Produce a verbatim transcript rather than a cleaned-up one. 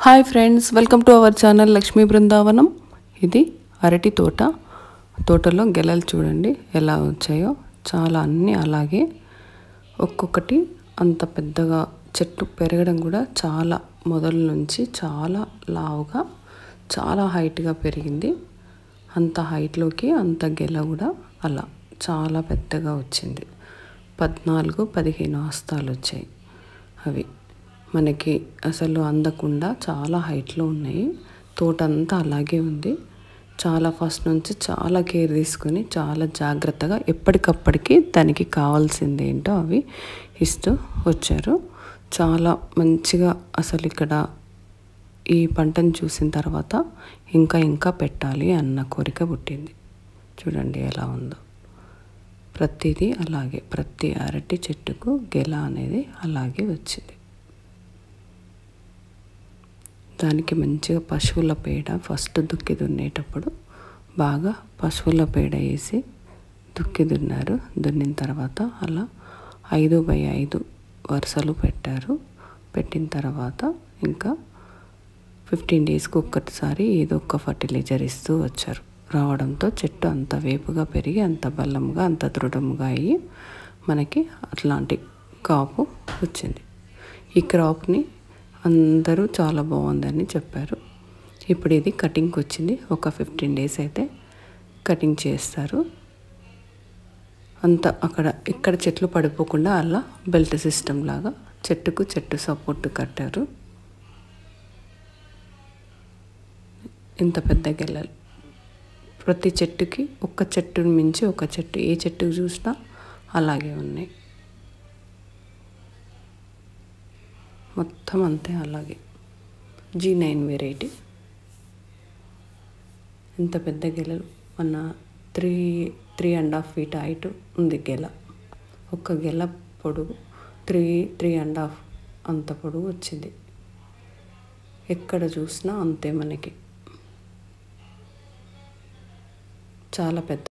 Hi friends, welcome to our channel Lakshmi Brindavanam. ఇది అరటి తోట. తోటలో గెలలు చూడండి ఎలా వచ్చాయో, చాలా అన్నీ అలాగే ఒక్కొక్కటి అంత పెద్దగా. చెట్టు పెరగడం కూడా చాలా మొదల నుంచి చాలా లావుగా చాలా హైట్గా పెరిగింది. అంత హైట్లోకి అంత గెల కూడా అలా చాలా పెద్దగా వచ్చింది. పద్నాలుగు పదిహేను హస్తాలు వచ్చాయి. అవి మనకి అసలు అందకుండా చాలా హైట్లో ఉన్నాయి. తోట అంతా అలాగే ఉంది. చాలా ఫస్ట్ నుంచి చాలా కేర్ తీసుకొని చాలా జాగ్రత్తగా ఎప్పటికప్పటికి దానికి కావాల్సింది ఏంటో అవి ఇస్తూ వచ్చారు. చాలా మంచిగా అసలు ఇక్కడ ఈ పంటను చూసిన తర్వాత ఇంకా ఇంకా పెట్టాలి అన్న కోరిక పుట్టింది. చూడండి ఎలా ఉందో. ప్రతిదీ అలాగే, ప్రతి అరటి చెట్టుకు గెల అనేది అలాగే వచ్చింది. దానికి మంచిగా పశువుల పేడ ఫస్ట్ దుక్కి దున్నేటప్పుడు బాగా పశువుల పేడ వేసి దుక్కి దున్నారు. దున్నిన తర్వాత అలా ఐదు బై ఐదు వరుసలు పెట్టారు. పెట్టిన తర్వాత ఇంకా ఫిఫ్టీన్ డేస్కి ఒక్కసారి ఏదో ఒక ఫర్టిలైజర్ ఇస్తూ వచ్చారు. రావడంతో చెట్టు అంత వేపుగా పెరిగి అంత బలంగా అంత దృఢంగా అయ్యి మనకి అట్లాంటి కాపు వచ్చింది. ఈ క్రాప్ని అందరూ చాలా బాగుందని చెప్పారు. ఇప్పుడు ఇది కటింగ్కి వచ్చింది. ఒక ఫిఫ్టీన్ డేస్ అయితే కటింగ్ చేస్తారు. అంత అక్కడ ఇక్కడ చెట్లు పడిపోకుండా అలా బెల్ట్ సిస్టమ్ లాగా చెట్టుకు చెట్టు సపోర్ట్ కట్టారు. ఇంత పెద్ద గెలలు ప్రతి చెట్టుకి ఒక్క చెట్టుని మించి ఒక చెట్టు, ఏ చెట్టుకు చూసినా అలాగే ఉన్నాయి. మొత్తం అంతే అలాగే. G nine variety. ఇంత పెద్ద గెలలు మన three three and half feet height ఉంది గెల. ఒక్క గెల పొడుగు త్రీ త్రీ అండ్ హాఫ్ అంత పొడుగు వచ్చింది. ఎక్కడ చూసినా అంతే మనకి చాలా పెద్ద.